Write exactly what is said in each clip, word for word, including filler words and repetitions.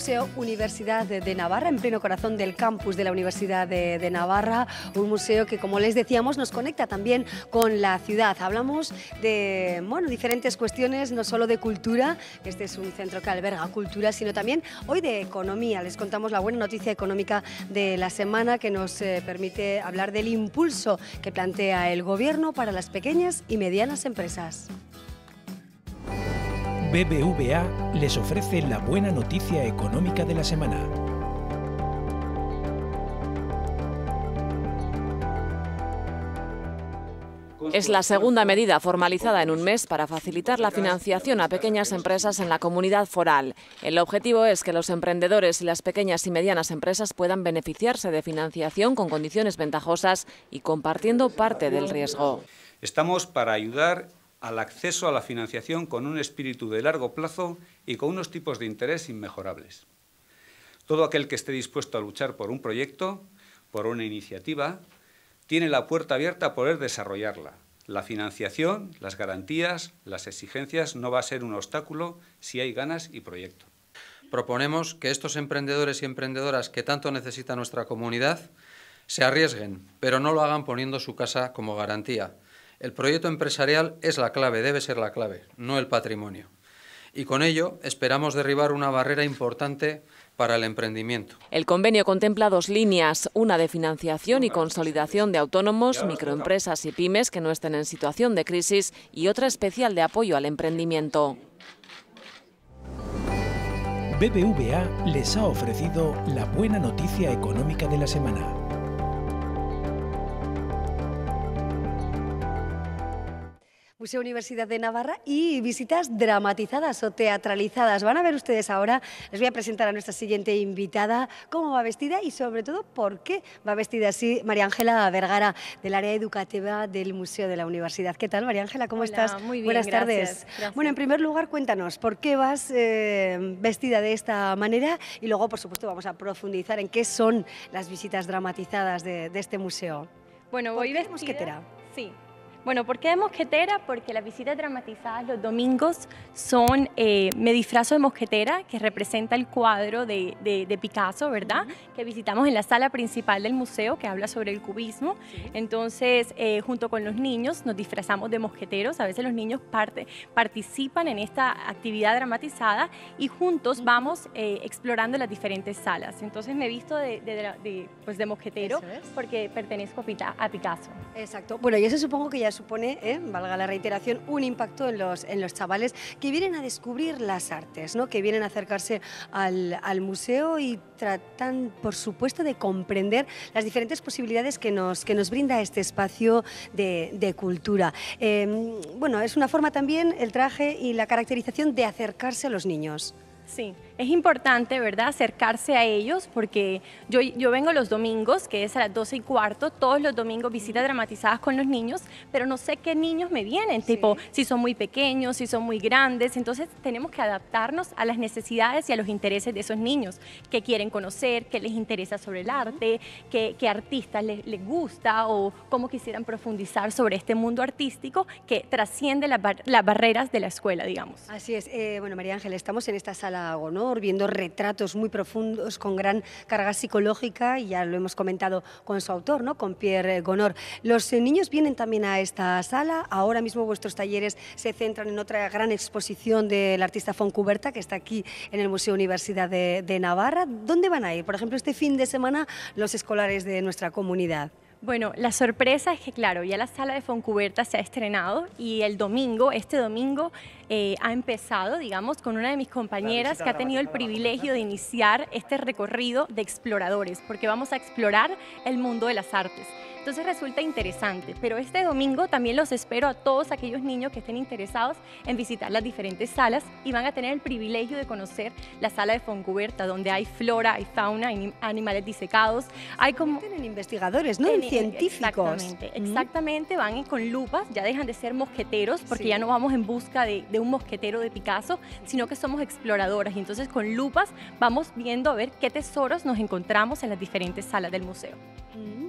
Museo Universidad de, de Navarra, en pleno corazón del campus de la Universidad de, de Navarra, un museo que, como les decíamos, nos conecta también con la ciudad. Hablamos de bueno, diferentes cuestiones, no solo de cultura, este es un centro que alberga cultura, sino también hoy de economía. Les contamos la buena noticia económica de la semana que nos eh, permite hablar del impulso que plantea el Gobierno para las pequeñas y medianas empresas. B B V A les ofrece la buena noticia económica de la semana. Es la segunda medida formalizada en un mes para facilitar la financiación a pequeñas empresas en la comunidad foral. El objetivo es que los emprendedores y las pequeñas y medianas empresas puedan beneficiarse de financiación con condiciones ventajosas y compartiendo parte del riesgo. Estamos para ayudar al acceso a la financiación con un espíritu de largo plazo y con unos tipos de interés inmejorables. Todo aquel que esté dispuesto a luchar por un proyecto, por una iniciativa, tiene la puerta abierta a poder desarrollarla. La financiación, las garantías, las exigencias no va a ser un obstáculo si hay ganas y proyecto. Proponemos que estos emprendedores y emprendedoras que tanto necesita nuestra comunidad se arriesguen, pero no lo hagan poniendo su casa como garantía. El proyecto empresarial es la clave, debe ser la clave, no el patrimonio. Y con ello esperamos derribar una barrera importante para el emprendimiento. El convenio contempla dos líneas, una de financiación y consolidación de autónomos, microempresas y pymes que no estén en situación de crisis y otra especial de apoyo al emprendimiento. B B V A les ha ofrecido la buena noticia económica de la semana. Museo Universidad de Navarra y visitas dramatizadas o teatralizadas. Van a ver ustedes ahora, les voy a presentar a nuestra siguiente invitada, cómo va vestida y sobre todo por qué va vestida así. María Ángela Vergara, del área educativa del Museo de la Universidad. ¿Qué tal, María Ángela? ¿Cómo Hola, estás? Muy bien, Buenas gracias, tardes. Gracias. Bueno, en primer lugar, cuéntanos, ¿por qué vas eh, vestida de esta manera? Y luego, por supuesto, vamos a profundizar en qué son las visitas dramatizadas de, de este museo. Bueno, ¿Por voy qué vestida... mosquetera? Sí. Bueno, ¿por qué de mosquetera? Porque las visitas dramatizadas los domingos son, eh, me disfrazo de mosquetera, que representa el cuadro de, de, de Picasso, ¿verdad? Uh-huh. Que visitamos en la sala principal del museo, que habla sobre el cubismo. Sí. Entonces, eh, junto con los niños, nos disfrazamos de mosqueteros. A veces los niños parte, participan en esta actividad dramatizada y juntos uh-huh. vamos eh, explorando las diferentes salas. Entonces, me he visto de, de, de, de, pues de mosquetero es. porque pertenezco a, Pita, a Picasso. Exacto. Bueno, y eso supongo que ya supone, eh, valga la reiteración, un impacto en los, en los chavales que vienen a descubrir las artes, ¿no? Que vienen a acercarse al, al museo y tratan, por supuesto, de comprender las diferentes posibilidades que nos, que nos brinda este espacio de, de cultura. Eh, bueno, es una forma también, el traje y la caracterización de acercarse a los niños. Sí, es importante, ¿verdad?, acercarse a ellos porque yo, yo vengo los domingos, que es a las doce y cuarto, todos los domingos visitas dramatizadas con los niños, pero no sé qué niños me vienen, sí. tipo si son muy pequeños, si son muy grandes, entonces tenemos que adaptarnos a las necesidades y a los intereses de esos niños, qué quieren conocer, qué les interesa sobre el arte, qué, qué artistas les, les gusta o cómo quisieran profundizar sobre este mundo artístico que trasciende la bar, las barreras de la escuela, digamos. Así es. Eh, bueno, María Ángela, estamos en esta sala Gonor, viendo retratos muy profundos con gran carga psicológica, y ya lo hemos comentado con su autor, ¿no?, con Pierre Gonor. Los eh, niños vienen también a esta sala. Ahora mismo vuestros talleres se centran en otra gran exposición del artista Fontcuberta, que está aquí en el Museo Universidad de, de Navarra. ¿Dónde van a ir, por ejemplo, este fin de semana los escolares de nuestra comunidad? Bueno, la sorpresa es que, claro, ya la sala de Fontcuberta se ha estrenado y el domingo, este domingo, eh, ha empezado, digamos, con una de mis compañeras que ha tenido el privilegio de iniciar este recorrido de exploradores, porque vamos a explorar el mundo de las artes. Entonces resulta interesante, pero este domingo también los espero a todos aquellos niños que estén interesados en visitar las diferentes salas y van a tener el privilegio de conocer la sala de Fontcuberta, donde hay flora, hay fauna, hay animales disecados. Hay como... Tienen investigadores, ¿no? En, científicos. Exactamente, exactamente, van con lupas, ya dejan de ser mosqueteros, porque sí. ya no vamos en busca de, de un mosquetero de Picasso, sino que somos exploradoras, y entonces con lupas vamos viendo a ver qué tesoros nos encontramos en las diferentes salas del museo. Mm.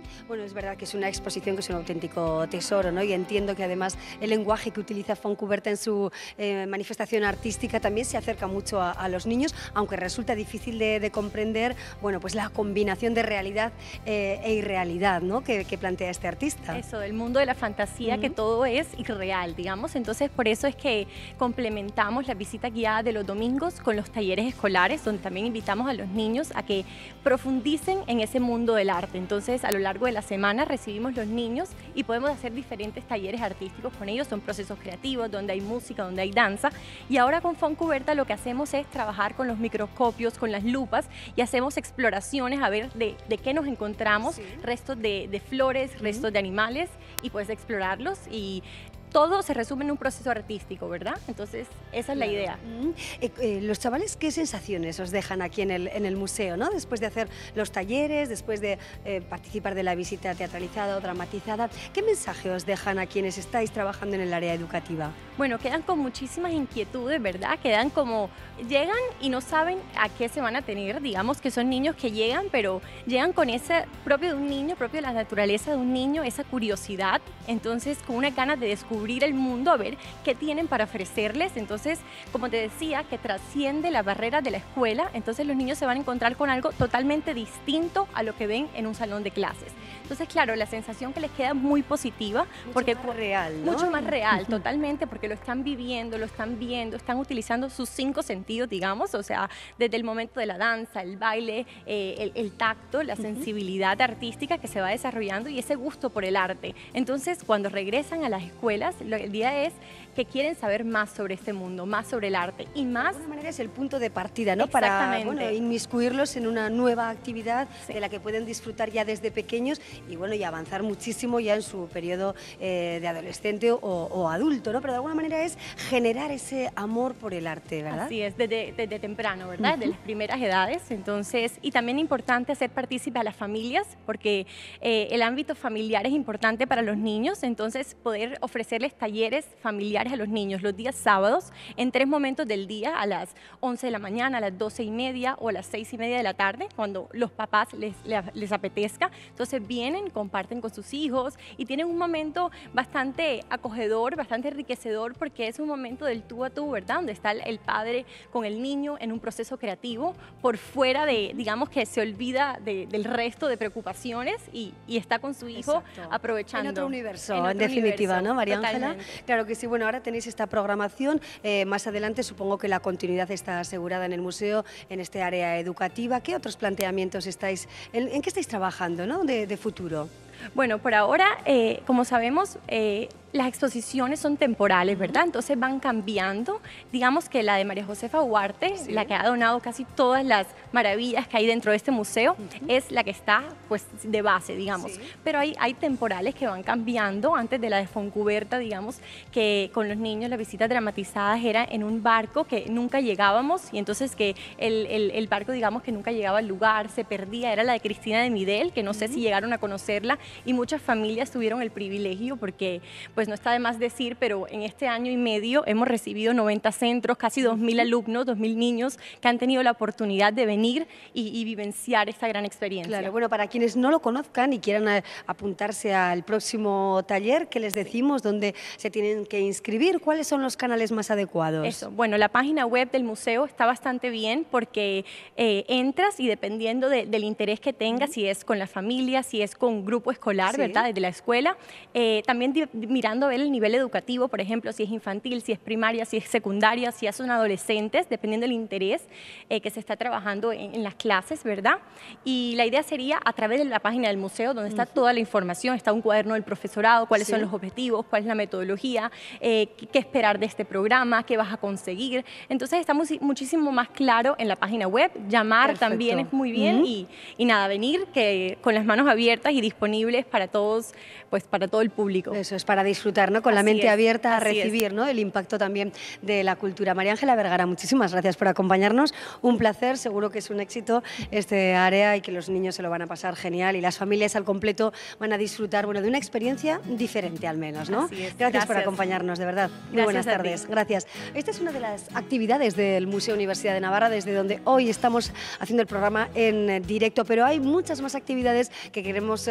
Bueno, es verdad que es una exposición que es un auténtico tesoro, ¿no? Y entiendo que además el lenguaje que utiliza Fontcuberta en su eh, manifestación artística también se acerca mucho a, a los niños, aunque resulta difícil de, de comprender, bueno, pues la combinación de realidad eh, e irrealidad, ¿no? Que, que plantea este artista. Eso, el mundo de la fantasía, uh-huh. que todo es irreal, digamos. Entonces, por eso es que complementamos la visita guiada de los domingos con los talleres escolares, donde también invitamos a los niños a que profundicen en ese mundo del arte. Entonces, a lo largo de la semana recibimos los niños y podemos hacer diferentes talleres artísticos con ellos. Son procesos creativos, donde hay música, donde hay danza. Y ahora con Fontcuberta lo que hacemos es trabajar con los microscopios, con las lupas, y hacemos exploraciones a ver de, de qué nos encontramos, sí. restos de, de flores, restos uh-huh. de animales, y pues explorarlos, y todo se resume en un proceso artístico, ¿verdad? Entonces, esa es la idea. Mm. Eh, eh, los chavales, ¿qué sensaciones os dejan aquí en el, en el museo, ¿no? Después de hacer los talleres, después de eh, participar de la visita teatralizada o dramatizada, ¿qué mensaje os dejan a quienes estáis trabajando en el área educativa? Bueno, quedan con muchísimas inquietudes, ¿verdad? Quedan como, llegan y no saben a qué se van a tener, digamos que son niños que llegan, pero llegan con ese propio de un niño, propio de la naturaleza de un niño, esa curiosidad, entonces con una ganas de descubrir el mundo, a ver qué tienen para ofrecerles. Entonces, como te decía, que trasciende la barrera de la escuela, entonces los niños se van a encontrar con algo totalmente distinto a lo que ven en un salón de clases. Entonces, claro, la sensación que les queda muy positiva, mucho porque más real, ¿no? Mucho más real, totalmente, porque lo están viviendo, lo están viendo, están utilizando sus cinco sentidos, digamos, o sea, desde el momento de la danza, el baile, eh, el, el tacto, la sensibilidad artística que se va desarrollando y ese gusto por el arte. Entonces, cuando regresan a las escuelas, lo, el día es que quieren saber más sobre este mundo, más sobre el arte y más... De alguna manera es el punto de partida, ¿no? Para bueno, inmiscuirlos en una nueva actividad sí. de la que pueden disfrutar ya desde pequeños y bueno, y avanzar muchísimo ya en su periodo eh, de adolescente o, o adulto, ¿no? Pero de alguna manera es generar ese amor por el arte, ¿verdad? Así es, desde, desde temprano, ¿verdad? Uh-huh. De las primeras edades, entonces, y también es importante hacer partícipe a las familias, porque eh, el ámbito familiar es importante para los niños, entonces poder ofrecerles talleres familiares a los niños los días sábados en tres momentos del día, a las once de la mañana, a las doce y media o a las seis y media de la tarde, cuando los papás les, les, les apetezca. Entonces vienen, comparten con sus hijos y tienen un momento bastante acogedor, bastante enriquecedor, porque es un momento del tú a tú, ¿verdad? Donde está el padre con el niño en un proceso creativo por fuera de, digamos que se olvida de, del resto de preocupaciones y, y está con su hijo Exacto. aprovechando. En otro universo, en, otro en definitiva, universo, ¿no, María Ángela? Claro que sí. Bueno, ahora tenéis esta programación, eh, más adelante supongo que la continuidad está asegurada en el museo, en este área educativa. ¿Qué otros planteamientos estáis, en, en qué estáis trabajando, ¿no? de, de futuro? Bueno, por ahora, eh, como sabemos, eh, las exposiciones son temporales, ¿verdad? Entonces van cambiando. Digamos que la de María Josefa Huarte, sí. la que ha donado casi todas las maravillas que hay dentro de este museo, uh-huh. es la que está pues de base, digamos. Sí. Pero hay, hay temporales que van cambiando. Antes de la de Fontcuberta, digamos, que con los niños las visitas dramatizadas era en un barco que nunca llegábamos y entonces que el, el, el barco, digamos, que nunca llegaba al lugar, se perdía. Era la de Cristina de Midel, que no uh-huh. sé si llegaron a conocerla, y muchas familias tuvieron el privilegio porque, pues no está de más decir, pero en este año y medio hemos recibido noventa centros, casi dos mil alumnos, dos mil niños que han tenido la oportunidad de venir y, y vivenciar esta gran experiencia. Claro, bueno, para quienes no lo conozcan y quieran a, apuntarse al próximo taller, ¿qué les decimos? ¿Dónde se tienen que inscribir? ¿Cuáles son los canales más adecuados? Eso, bueno, la página web del museo está bastante bien porque eh, entras y dependiendo de, del interés que tengas, uh-huh. si es con la familia, si es con grupo escolar, sí. ¿verdad? Desde la escuela, eh, también di, mirando a ver el nivel educativo, por ejemplo, si es infantil, si es primaria, si es secundaria, si son adolescentes, dependiendo del interés eh, que se está trabajando en, en las clases, ¿verdad? Y la idea sería a través de la página del museo, donde está uh-huh. toda la información, está un cuaderno del profesorado, cuáles sí. son los objetivos, cuál es la metodología, eh, qué esperar de este programa, qué vas a conseguir. Entonces está muy, muchísimo más claro en la página web. Llamar Perfecto. También es muy bien uh-huh. y, y nada, venir que con las manos abiertas y disponibles para todos, pues para todo el público. Eso es, para disfrutar, ¿no? Con la así mente es, abierta a recibir, ¿no? El impacto también de la cultura. María Ángela Vergara, muchísimas gracias por acompañarnos. Un placer, seguro que es un éxito este área y que los niños se lo van a pasar genial y las familias al completo van a disfrutar, bueno, de una experiencia diferente al menos, ¿no? Así es, gracias, gracias por acompañarnos, de verdad. Muy gracias buenas tardes. Gracias. Esta es una de las actividades del Museo Universidad de Navarra, desde donde hoy estamos haciendo el programa en directo, pero hay muchas más actividades que queremos eh,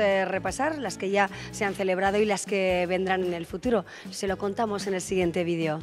repasar, las que ya se han celebrado y las que vendrán en el futuro. Se lo contamos en el siguiente vídeo.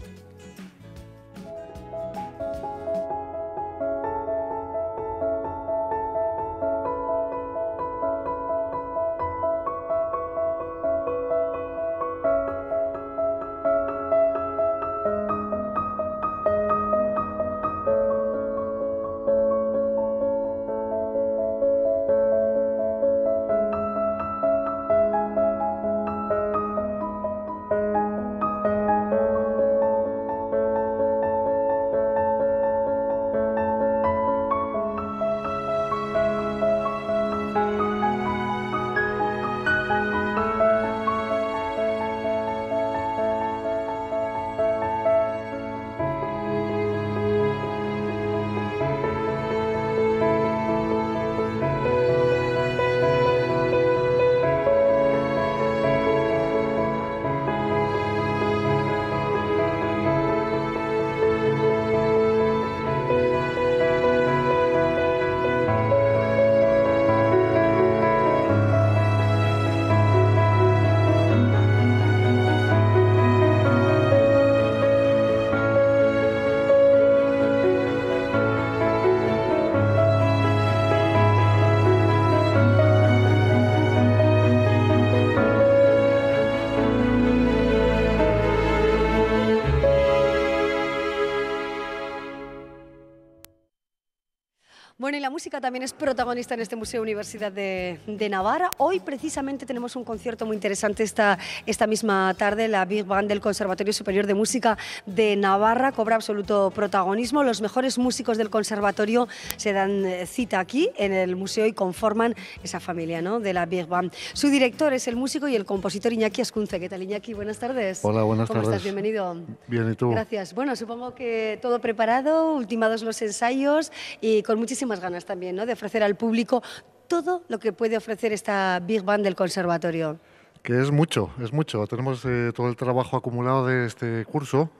Bueno, y la música también es protagonista en este Museo Universidad de, de Navarra. Hoy precisamente tenemos un concierto muy interesante esta, esta misma tarde. La Big Band del Conservatorio Superior de Música de Navarra cobra absoluto protagonismo. Los mejores músicos del conservatorio se dan cita aquí en el museo y conforman esa familia, ¿no?, de la Big Band. Su director es el músico y el compositor Iñaki Ascunce. ¿Qué tal, Iñaki? Buenas tardes. Hola, buenas ¿Cómo tardes. estás? Bienvenido. Bien, ¿y tú? Gracias. Bueno, supongo que todo preparado, ultimados los ensayos y con muchísimas ganas también, ¿no?, de ofrecer al público todo lo que puede ofrecer esta Big Band del conservatorio. Que es mucho, es mucho. Tenemos eh, todo el trabajo acumulado de este curso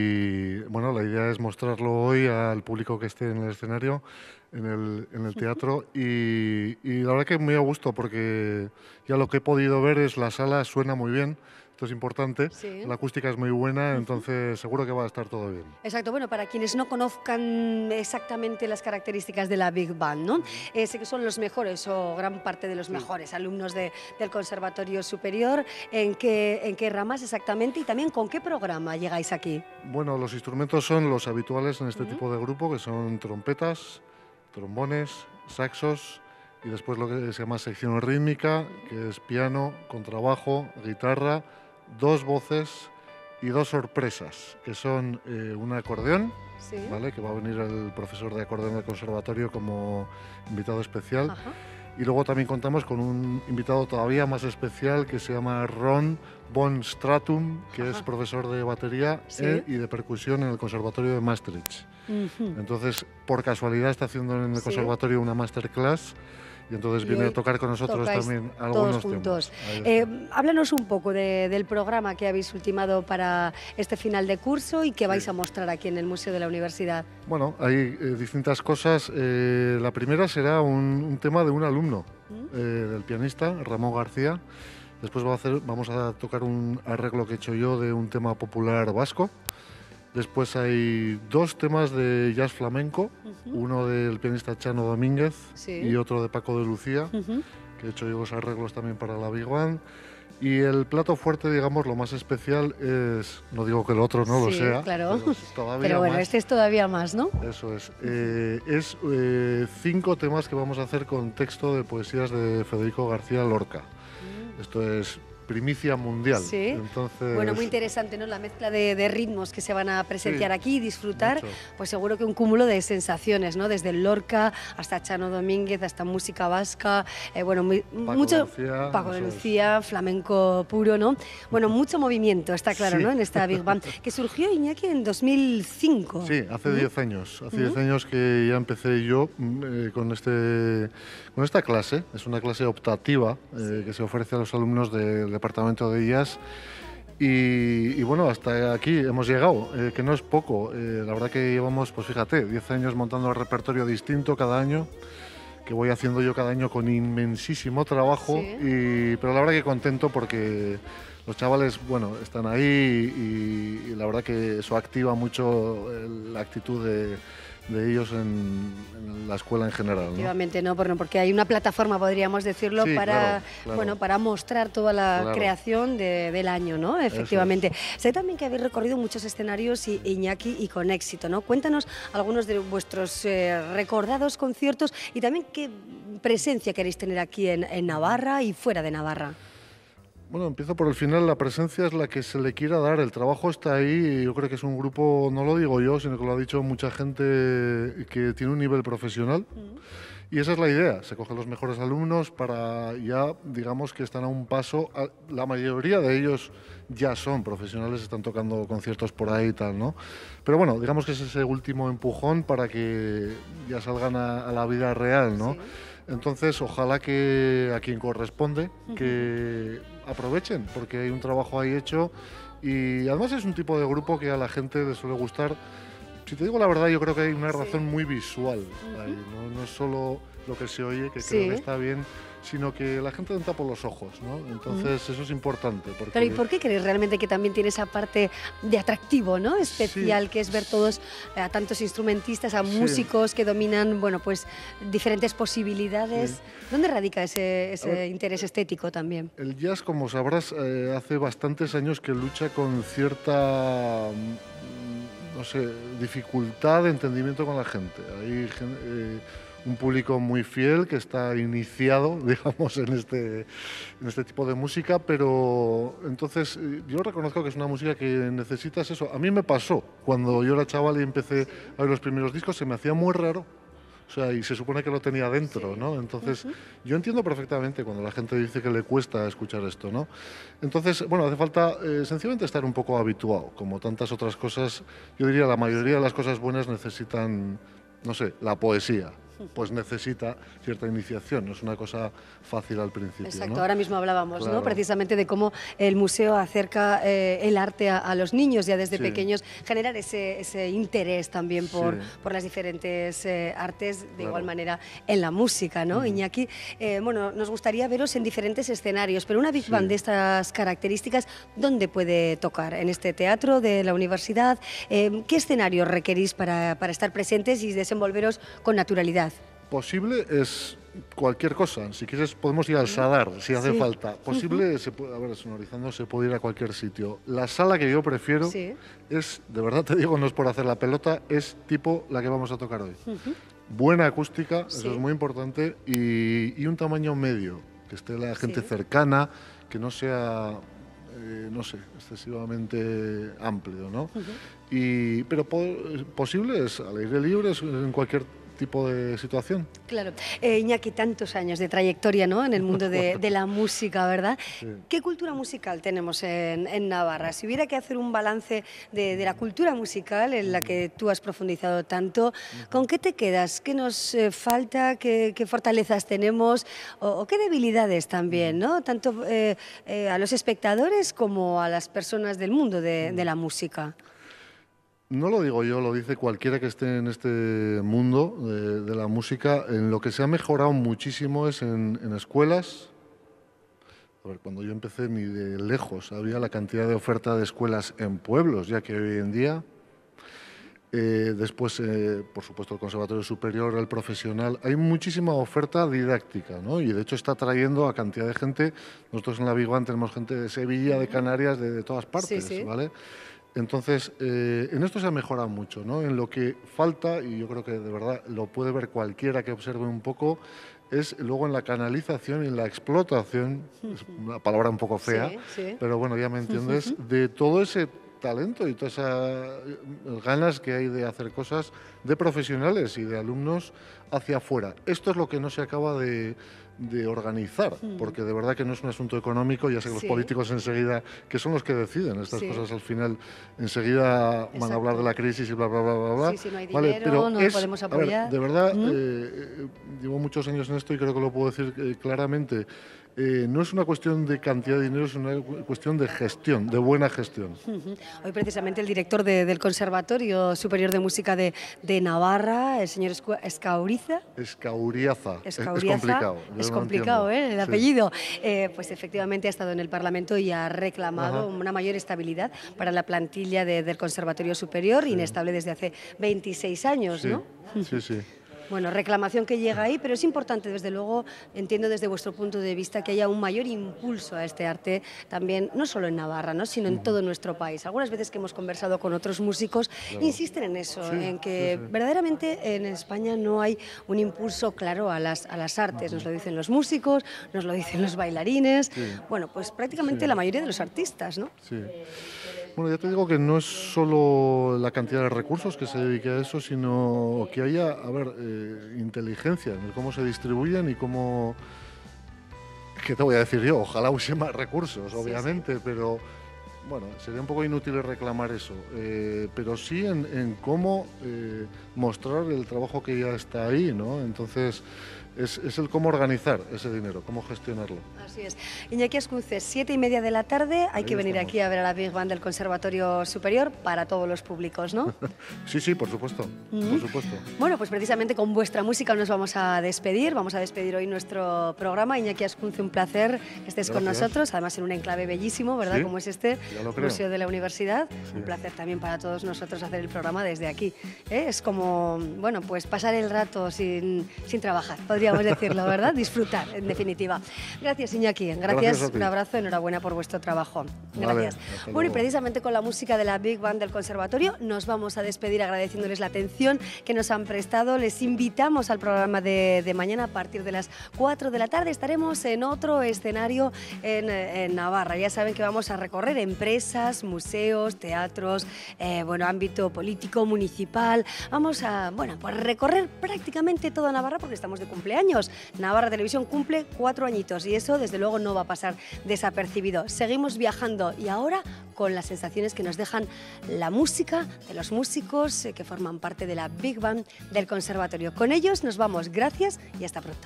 y bueno, la idea es mostrarlo hoy al público que esté en el escenario, en el, en el teatro y, y la verdad que muy a gusto porque ya lo que he podido ver es la sala suena muy bien. Esto es importante, Sí. La acústica es muy buena, entonces seguro que va a estar todo bien. Exacto, bueno, para quienes no conozcan exactamente las características de la Big Band, ¿no? Eh, sé que son los mejores o gran parte de los sí. mejores alumnos de, del Conservatorio Superior. ¿En qué, ¿En qué ramas exactamente y también con qué programa llegáis aquí? Bueno, los instrumentos son los habituales en este uh-huh. tipo de grupo, que son trompetas, trombones, saxos y después lo que se llama sección rítmica, que es piano, contrabajo, guitarra, dos voces y dos sorpresas, que son eh, un acordeón, sí. ¿vale?, que va a venir el profesor de acordeón del conservatorio como invitado especial. Ajá. Y luego también contamos con un invitado todavía más especial que se llama Ron von Stratum, que Ajá. es profesor de batería ¿Sí? eh, y de percusión en el Conservatorio de Maastricht. Uh-huh. Entonces, por casualidad está haciendo en el ¿Sí? conservatorio una masterclass. Y entonces viene a tocar con nosotros también algunos todos juntos. temas. Eh, háblanos un poco de, del programa que habéis ultimado para este final de curso y que vais sí. a mostrar aquí en el Museo de la Universidad. Bueno, hay eh, distintas cosas. Eh, la primera será un, un tema de un alumno, ¿Mm? eh, del pianista Ramón García. Después va a hacer, vamos a tocar un arreglo que he hecho yo de un tema popular vasco. Después hay dos temas de jazz flamenco, uh-huh. uno del pianista Chano Domínguez sí. y otro de Paco de Lucía, uh-huh. que he hecho yo los arreglos también para la Big Band. Y el plato fuerte, digamos, lo más especial es, no digo que el otro no sí, lo sea, claro. pero, es todavía pero bueno, más. Este es todavía más, ¿no? Eso es. Eh, es eh, cinco temas que vamos a hacer con texto de poesías de Federico García Lorca. Uh-huh. Esto es primicia mundial. Sí. Entonces... Bueno, muy interesante, ¿no?, la mezcla de, de ritmos que se van a presenciar sí, aquí y disfrutar, mucho. Pues seguro que un cúmulo de sensaciones, ¿no?, desde el Lorca hasta Chano Domínguez, hasta música vasca, eh, bueno, muy, Paco mucho de Lucía, Paco de Lucía, es. flamenco puro, ¿no? Bueno, mucho movimiento, está claro, sí. ¿no?, en esta Big Band, que surgió, Iñaki, en dos mil cinco. Sí, hace diez ¿Mm? años, hace diez ¿Mm? años que ya empecé yo eh, con, este, con esta clase, es una clase optativa eh, sí. que se ofrece a los alumnos del Departamento de Jazz y, y bueno, hasta aquí hemos llegado, eh, que no es poco, eh, la verdad que llevamos, pues fíjate, diez años montando el repertorio distinto cada año, que voy haciendo yo cada año con inmensísimo trabajo, Sí. y, pero la verdad que contento porque los chavales, bueno, están ahí y, y la verdad que eso activa mucho el- la actitud de, de ellos en, en la escuela en general, ¿no? Efectivamente, ¿no? Bueno, porque hay una plataforma, podríamos decirlo, Sí, para, claro, claro. bueno, para mostrar toda la Claro. creación de- del año, ¿no? Efectivamente. Sé también que habéis recorrido muchos escenarios, y, Iñaki, y con éxito, ¿no? Cuéntanos algunos de vuestros eh, recordados conciertos y también qué presencia queréis tener aquí en, en Navarra y fuera de Navarra. Bueno, empiezo por el final. La presencia es la que se le quiera dar. El trabajo está ahí y yo creo que es un grupo, no lo digo yo, sino que lo ha dicho mucha gente que tiene un nivel profesional. Y esa es la idea. Se cogen los mejores alumnos para ya, digamos que están a un paso. a- La mayoría de ellos ya son profesionales, están tocando conciertos por ahí y tal, ¿no? Pero bueno, digamos que es ese último empujón para que ya salgan a, a la vida real, ¿no? Sí. Entonces, ojalá que a quien corresponde, que aprovechen, porque hay un trabajo ahí hecho y además es un tipo de grupo que a la gente le suele gustar. Si te digo la verdad, yo creo que hay una Sí. razón muy visual ahí, ¿no? No es solo lo que se oye, que Sí. creo que está bien, sino que la gente entra por los ojos, ¿no? Entonces, eso es importante. Porque... Pero ¿y por qué crees realmente que también tiene esa parte de atractivo, ¿no? Especial, Sí. que es ver todos, eh, a tantos instrumentistas, a Sí. músicos que dominan, bueno, pues diferentes posibilidades. Sí. ¿Dónde radica ese, A ese ver, interés estético también? El jazz, como sabrás, eh, hace bastantes años que lucha con cierta, mm, no sé, dificultad de entendimiento con la gente. Hay gen- eh, un público muy fiel que está iniciado, digamos, en este, en este tipo de música, pero entonces eh, yo reconozco que es una música que necesitas eso. A mí me pasó cuando yo era chaval y empecé a oír los primeros discos, se me hacía muy raro. O sea, y se supone que lo tenía dentro, ¿no? Entonces, yo entiendo perfectamente cuando la gente dice que le cuesta escuchar esto, ¿no? Entonces, bueno, hace falta eh, sencillamente estar un poco habituado. Como tantas otras cosas, yo diría la mayoría de las cosas buenas necesitan, no sé, la poesía. Pues necesita cierta iniciación, no es una cosa fácil al principio, Exacto, ¿no? ahora mismo hablábamos, Claro. ¿no? Precisamente de cómo el museo acerca eh, el arte a, a los niños ya desde Sí. pequeños, generar ese, ese interés también por, Sí. por las diferentes eh, artes, de Claro. igual manera en la música, ¿no? Iñaki, eh, bueno, nos gustaría veros en diferentes escenarios, pero una Big Sí. Band de estas características, ¿dónde puede tocar? ¿En este teatro de la universidad? Eh, ¿Qué escenarios requerís para, para estar presentes y desenvolveros con naturalidad? Posible es cualquier cosa. Si quieres, podemos ir al Sadar, si hace Sí. falta. Posible, se puede, a ver, sonorizando se puede ir a cualquier sitio. La sala que yo prefiero Sí. es, de verdad te digo, no es por hacer la pelota, es tipo la que vamos a tocar hoy. Buena acústica, Sí. eso es muy importante, y, y un tamaño medio, que esté la gente Sí. cercana, que no sea, eh, no sé, excesivamente amplio, ¿no? y, pero po- posible es al aire libre, es en cualquier tipo de situación. Claro. Eh, Iñaki, tantos años de trayectoria, ¿no?, en el mundo de, de la música, ¿verdad? Sí. ¿Qué cultura musical tenemos en, en Navarra? Si hubiera que hacer un balance de, de la cultura musical en la que tú has profundizado tanto, ¿con qué te quedas? ¿Qué nos eh, falta? ¿Qué, qué fortalezas tenemos? O, o qué debilidades también, ¿no? Tanto eh, eh, a los espectadores como a las personas del mundo de, de la música. No lo digo yo, lo dice cualquiera que esté en este mundo de, de la música. En lo que se ha mejorado muchísimo es en, en escuelas. A ver, cuando yo empecé ni de lejos había la cantidad de oferta de escuelas en pueblos, ya que hoy en día. Eh, después, eh, por supuesto, el Conservatorio Superior, el profesional. Hay muchísima oferta didáctica, ¿no? Y de hecho está trayendo a cantidad de gente. Nosotros en la Big Band tenemos gente de Sevilla, de Canarias, de, de todas partes, sí. ¿vale? Entonces, eh, en esto se ha mejorado mucho, ¿no? En lo que falta, y yo creo que de verdad lo puede ver cualquiera que observe un poco, es luego en la canalización y en la explotación, es una palabra un poco fea, Sí, sí. pero bueno, ya me entiendes, de todo ese talento y todas esas ganas que hay de hacer cosas de profesionales y de alumnos hacia afuera. Esto es lo que no se acaba de, de organizar, porque de verdad que no es un asunto económico. Ya sé que los Sí. políticos enseguida, que son los que deciden estas Sí. cosas al final, enseguida van Exacto. a hablar de la crisis y bla, bla, bla, bla, bla. Sí, si no hay Vale, dinero, pero no es- podemos a ver, apoyar. de verdad, Ujú. eh, eh, llevo muchos años en esto y creo que lo puedo decir eh, claramente. eh, no es una cuestión de cantidad de dinero, es una cuestión de gestión, de buena gestión. Uh-huh. Hoy precisamente el director de, del Conservatorio Superior de Música de, de Navarra, el señor Escauriza. Escauriaza. Escauriaza. Es complicado. Es complicado, ¿eh? El apellido. Sí. Eh, pues efectivamente ha estado en el Parlamento y ha reclamado Ajá. una mayor estabilidad para la plantilla de, del Conservatorio Superior, sí. inestable desde hace veintiséis años, sí. ¿no? Sí, sí. Bueno, reclamación que llega ahí, pero es importante, desde luego, entiendo desde vuestro punto de vista, que haya un mayor impulso a este arte también, no solo en Navarra, ¿no?, sino en todo nuestro país. Algunas veces que hemos conversado con otros músicos, claro. insisten en eso, sí, en que sí, sí. verdaderamente en España no hay un impulso claro a las, a las artes. Nos lo dicen los músicos, nos lo dicen los bailarines, sí. bueno, pues prácticamente sí. la mayoría de los artistas, ¿no? Sí. Bueno, ya te digo que no es solo la cantidad de recursos que se dedique a eso, sino que haya, a ver, eh, inteligencia en el cómo se distribuyen y cómo... ¿Qué te voy a decir yo? Ojalá hubiese más recursos, obviamente, sí, sí. pero bueno, sería un poco inútil reclamar eso. Eh, pero sí en, en cómo eh, mostrar el trabajo que ya está ahí, ¿no? Entonces... Es, es el cómo organizar ese dinero, cómo gestionarlo. Así es. Iñaki Ascunces, siete y media de la tarde, hay Ahí que venir estamos. aquí a ver a la Big Band del Conservatorio Superior para todos los públicos, ¿no? Sí, sí, por supuesto, mm-hmm. por supuesto. Bueno, pues precisamente con vuestra música nos vamos a despedir, vamos a despedir hoy nuestro programa. Iñaki Ascunce, un placer que estés Gracias. con nosotros, además en un enclave bellísimo, ¿verdad? Sí, como es este, Museo de la Universidad. Sí. Un placer también para todos nosotros hacer el programa desde aquí. ¿eh? Es como, bueno, pues pasar el rato sin, sin trabajar, podríamos decirlo, ¿verdad? Disfrutar, en definitiva. Gracias, Iñaki. Gracias, Gracias un abrazo, enhorabuena por vuestro trabajo. Gracias. Vale, bueno, y precisamente con la música de la Big Band del Conservatorio nos vamos a despedir agradeciéndoles la atención que nos han prestado. Les invitamos al programa de, de mañana a partir de las cuatro de la tarde. Estaremos en otro escenario en, en Navarra. Ya saben que vamos a recorrer empresas, museos, teatros, eh, bueno, ámbito político, municipal. Vamos a, bueno, pues recorrer prácticamente toda Navarra porque estamos de cumpleaños. Navarra Televisión cumple cuatro añitos y eso desde luego no va a pasar desapercibido. Seguimos viajando y ahora con las sensaciones que nos dejan la música de los músicos que forman parte de la Big Band del Conservatorio. Con ellos nos vamos. Gracias y hasta pronto.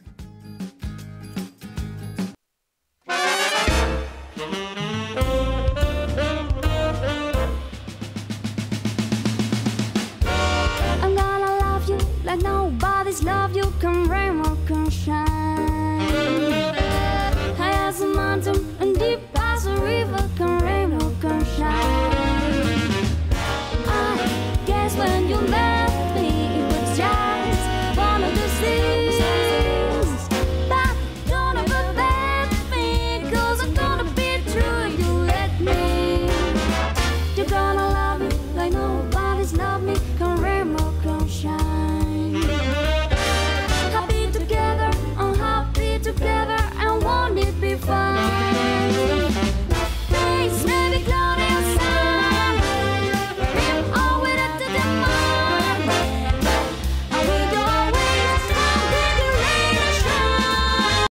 Like nobody's love, you can rain or can shine. High as a mountain.